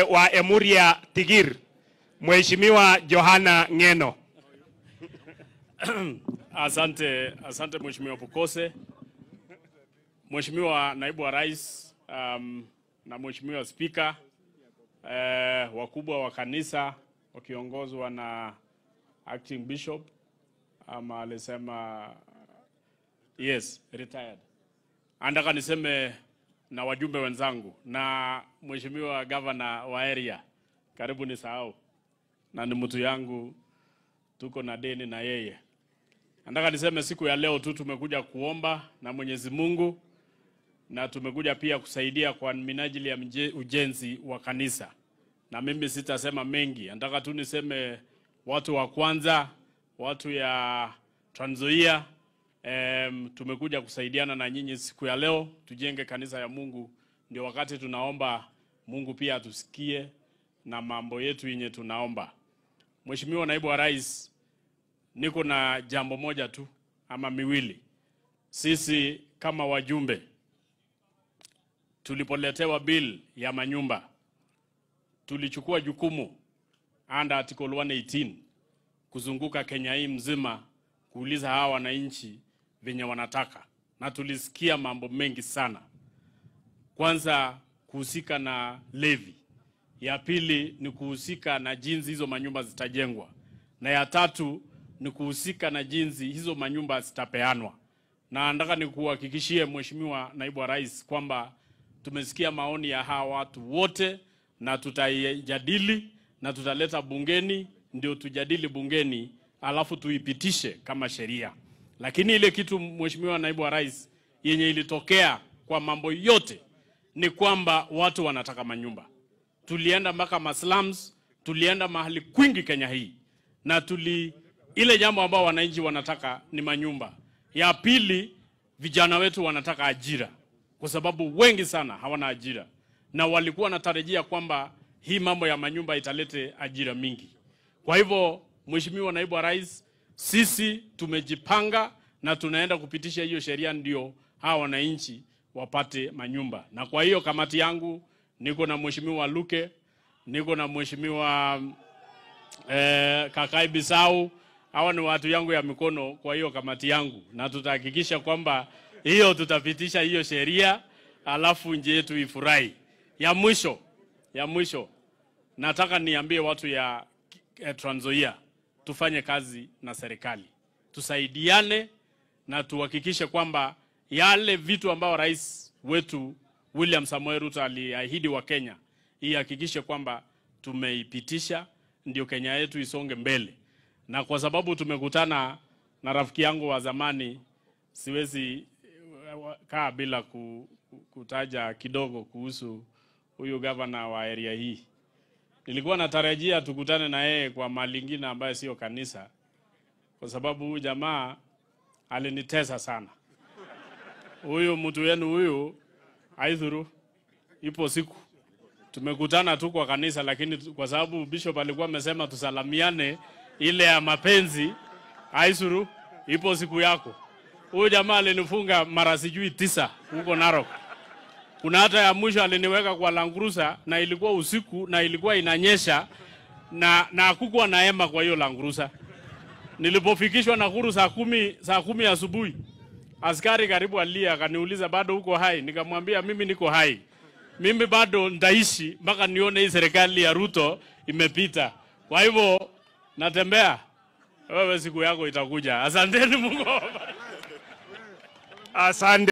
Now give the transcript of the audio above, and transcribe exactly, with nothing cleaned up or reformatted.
wa Emuria Tigir, Mheshimiwa Johana Ngeno. Asante, asante Mheshimiwa Pukose. Mheshimiwa Naibu wa Rais um, na Mheshimiwa Speaker, eh, wakubwa wa kanisa wakiongozwa na Acting Bishop ama alisema yes, retired. Andaka niseme na wajumbe wenzangu na Mheshimiwa Governor wa area, karibu nisahau. Na ni mtu yangu, tuko na deni na yeye. Andaka niseme siku ya leo tu tumekuja kuomba na Mwenyezi Mungu, na tumekuja pia kusaidia kwa minajili ya ujenzi wa kanisa. Na mimi sitasema mengi, nataka tu niseme watu wa kwanza, watu ya Nzoia, um, tumekuja kusaidiana na nyinyi siku ya leo, tujenge kanisa ya Mungu. Ndio wakati tunaomba Mungu pia atusikie na mambo yetu yenye tunaomba. Mheshimiwa Naibu wa Rais, niko na jambo moja tu ama miwili. Sisi kama wajumbe tulipoletewa bill ya manyumba, tulichukua jukumu under article one eighteen kuzunguka Kenya hii mzima kuuliza hawa wananchi venye wanataka, na tulisikia mambo mengi sana. Kwanza kuhusika na levy, ya pili ni kuhusika na jinsi hizo manyumba zitajengwa, na ya tatu ni kuhusika na jinsi hizo manyumba zitapeanwa. Na nataka nikuhakikishie Mheshimiwa Naibu wa Rais kwamba tumesikia maoni ya hawa watu wote na tutajadili na tutaleta bungeni, ndio tujadili bungeni alafu tuipitishe kama sheria. Lakini ile kitu Mheshimiwa Naibu wa Rais yenye ilitokea kwa mambo yote ni kwamba watu wanataka manyumba. Tulienda mpaka maslums, tulienda mahali kwingi Kenya hii, na tuli ile jambo ambao wananchi wanataka ni manyumba. Ya pili, vijana wetu wanataka ajira, kwa sababu wengi sana hawana ajira, na walikuwa natarajia kwamba hii mambo ya manyumba italete ajira mingi. Kwa hivyo Mheshimiwa Naibu wa Rais, sisi tumejipanga na tunaenda kupitisha hiyo sheria ndio hawa wananchi wapate manyumba. Na kwa hiyo kamati yangu niko na Mheshimiwa Luke, niko na Mheshimiwa eh, Kakai Bisau. Hawa ni watu yangu ya mikono kwa hiyo kamati yangu, na tutahakikisha kwamba hiyo tutapitisha hiyo sheria alafu nje yetu ifurahi. Ya mwisho, ya mwisho nataka niambie watu ya eh, Nzoia, tufanye kazi na serikali, tusaidiane na tuhakikishe kwamba yale vitu ambao rais wetu William Samoei Ruto aliahidi wa Kenya, ihakikishe kwamba tumeipitisha ndio Kenya yetu isonge mbele. Na kwa sababu tumekutana na rafiki yangu wa zamani, siwezi kaa bila kutaja kidogo kuhusu huyu governor wa area hii. Nilikuwa natarajia tukutane na yeye kwa mali nyingine ambayo sio kanisa, kwa sababu huyu jamaa alinitesa sana. Huyu mtu wenu huyu aidhuru ipo siku tumekutana tu kwa kanisa, lakini kwa sababu bishop alikuwa amesema tusalamiane ile ya mapenzi, aidhuru ipo siku yako. Huyu jamaa alinifunga mara sijui tisa huko Narok. Kuna hata ya mwisho aliniweka kwa Langrusa na ilikuwa usiku na ilikuwa inanyesha na na hakukuwa na hema kwa hiyo Langrusa. Nilipofikishwa Nakuru saa kumi saa kumi asubuhi, askari karibu alia akaniuliza bado uko hai? Nikamwambia mimi niko hai. Mimi bado ndaishi mpaka nione hii serikali ya Ruto imepita. Kwa hivyo natembea, wewe siku yako itakuja. Asanteni Mungu. Asante.